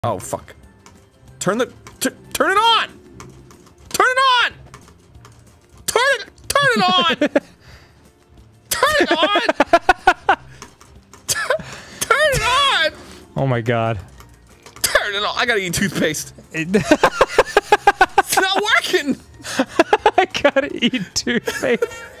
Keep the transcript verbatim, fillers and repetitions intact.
Oh, fuck. Turn the... Turn it on! Turn it on! Turn it... Turn it on! Turn it on! Turn it on! Oh my god. Turn it on! I gotta eat toothpaste. It It's not working! I gotta eat toothpaste.